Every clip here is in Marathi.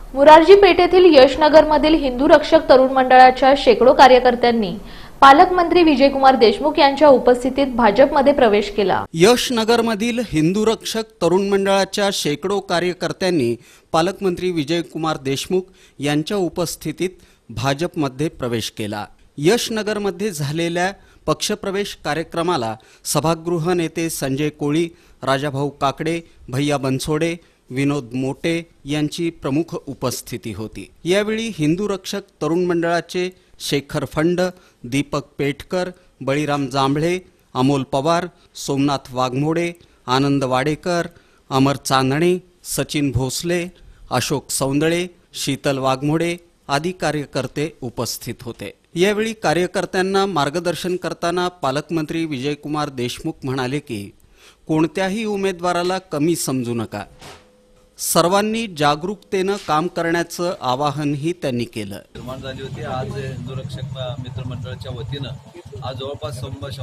मुरारजी पेठेतील यशनगरमधील हिंदू रक्षक तरुण मंडळाच्या शेकडो कार्यकर्त्यांनी पालकमंत्री विजयकुमार देशमुख यांच्या उपस्थितीत भाजपमध्ये प्रवेश केला। यशनगरमधील हिंदू रक्षक तरुण मंडळाच्या शेकडो कार्यकर्त्यांनी पालकमंत्री विजयकुमार देशमुख यांच्या उपस्थितीत भाजपमध्ये प्रवेश केला। यशनगरमध्ये झालेल्या पक्षप्रवेश कार्यक्रमाला सभागृह नेते संजय कोळी, राजाभाऊ काकडे, भैया बनसोडे, विनोद मोटे यांची प्रमुख उपस्थिती होती। यावेळी हिंदू रक्षक तरुण मंडळाचे शेखर फंड, दीपक पेटकर, बळीराम जांभळे, अमोल पवार, सोमनाथ वाघमोडे, आनंद वाडेकर, अमर चांदणे, सचिन भोसले, अशोक सौंदळे, शीतल वाघमोडे आदी कार्यकर्ते उपस्थित होते। यावेळी कार्यकर्त्यांना मार्गदर्शन करताना पालकमंत्री विजयकुमार देशमुख म्हणाले की कोणत्याही उमेदवाराला कमी समजू नका, सर्वांनी जागरूकतेने काम करण्याचं आवाहनही त्यांनी केलं। निर्माण झाली होती। आज हिंदू रक्षक मित्रमंडळाच्या वतीनं आज जवळपास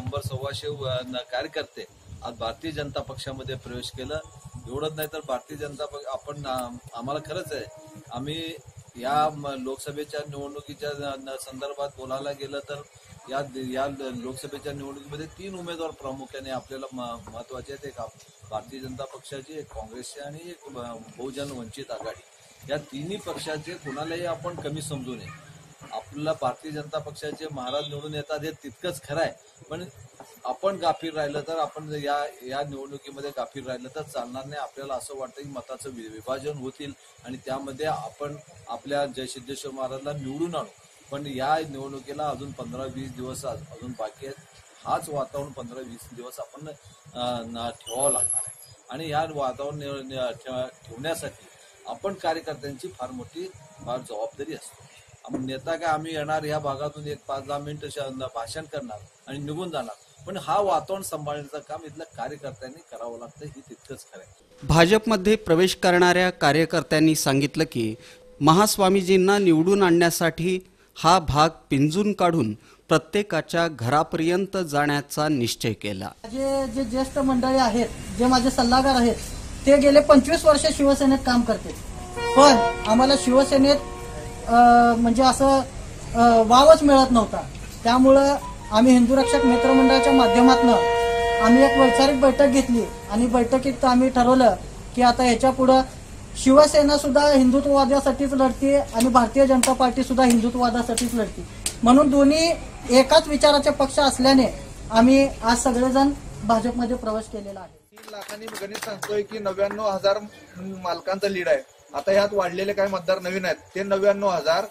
100-125 कार्यकर्ते आज भारतीय जनता पक्षामध्ये प्रवेश केलं। एवढंच नाही तर भारतीय जनता पक्ष आपण आम्हाला खरंच आहे, आम्ही या लोकसभेच्या निवडणुकीच्या संदर्भात बोलायला गेलं तर या लोकसभेच्या निवडणुकीमध्ये 3 उमेदवार प्रामुख्याने आपल्याला महत्वाचे आहेत। एक भारतीय जनता पक्षाची, एक काँग्रेसची आणि एक बहुजन वंचित आघाडी। या तिन्ही पक्षाचे कुणालाही आपण कमी समजू नये। आपल्याला भारतीय जनता पक्षाचे महाराज निवडून येतात हे तितकंच खरं आहे, पण आपण गाफील राहिलं तर आपण या निवडणुकीमध्ये गाफील राहिलं तर चालणार नाही। आपल्याला असं वाटतं की मताचं विभाजन होतील आणि त्यामध्ये आपण आपल्या जयसिद्धेश्वर महाराजला निवडून आणू, पण या निवडणुकीला अजून 15-20 दिवस अजून बाकी आहेत। हाच वातावरण 15-20 दिवस आपण ठेवावं लागणार आहे आणि या वातावरण ठेवण्यासाठी आपण कार्यकर्त्यांची फार जबाबदारी असते। नेता काय आम्ही येणार या भागातून एक 5-10 मिनिटं भाषण करणार आणि निघून जाणार, पण हा वातावरण सांभाळण्याचं काम इथल्या कार्यकर्त्यांनी करावं लागतं, हे तितकंच खरं आहे। भाजपमध्ये प्रवेश करणाऱ्या कार्यकर्त्यांनी सांगितलं की महास्वामीजींना निवडून आणण्यासाठी हा भाग पिंजून काढून प्रत्येकाच्या घरापर्यंत जाण्याचा निश्चय केला। जे ज्येष्ठ मंडळी आहेत, जे माझे सल्लागार आहेत, ते गेले 25 वर्ष शिवसेनेत काम करते, पण आम्हाला शिवसेनेत म्हणजे असं वावच मिळत नव्हता। त्यामुळं आम्ही हिंदू रक्षक मित्रमंडळाच्या माध्यमातून आम्ही एक वैचारिक बैठक घेतली आणि बैठकीत आम्ही ठरवलं की आता ह्याच्या पुढे शिवसेना सुद्धा हिंदुत्ववादासाठीच लढते आणि भारतीय जनता पार्टी सुद्धा हिंदुत्ववादासाठीच लढते, म्हणून दोन्ही एकाच विचाराचे पक्ष असल्याने आम्ही आज सगळेजण भाजपमध्ये प्रवेश केलेला आहे। 3 लाखांनी गणित सांगतोय की 99,000 मालकांचा लीड आहे। आता ह्यात वाढलेले काही मतदार नवीन आहेत, ते 99,000,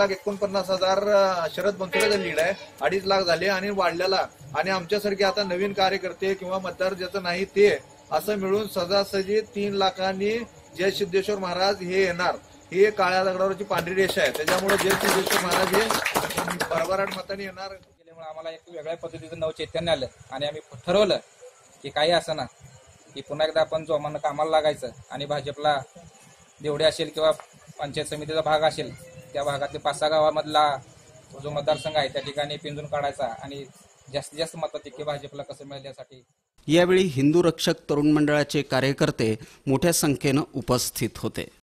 1,49,000 शरद बनसोडेचं लीड आहे, 2.5 लाख झाले आणि वाढलेला आणि आमच्यासारखे आता नवीन कार्यकर्ते किंवा मतदार ज्याचं नाही ते असं मिळून सहजासहजी 3 लाखांनी जय सिद्धेश्वर महाराज हे येणार। ही काळ्या दगडावरची पांढरी रेषा आहे, त्याच्यामुळे जय सिद्धेश्वर महाराज हे भरभराट मताने येणार। त्यामुळे आम्हाला एक वेगळ्या पद्धतीचं नवचैतन्य आलं आणि आम्ही ठरवलं की काही असं ना की पुन्हा एकदा आपण जोमानं कामाला लागायचं आणि भाजपला जेवढे असेल किंवा पंचायत समितीचा भाग असेल त्या भागातले 5-6 गावामधला जो मतदारसंघ आहे त्या ठिकाणी पिंजून काढायचा आणि जास्तीत जास्त मताधिक्य भाजपला कसं मिळेल यासाठी। यावेळी हिंदू रक्षक तरुण मंडळाचे कार्यकर्ते मोठ्या संख्येने उपस्थित होते।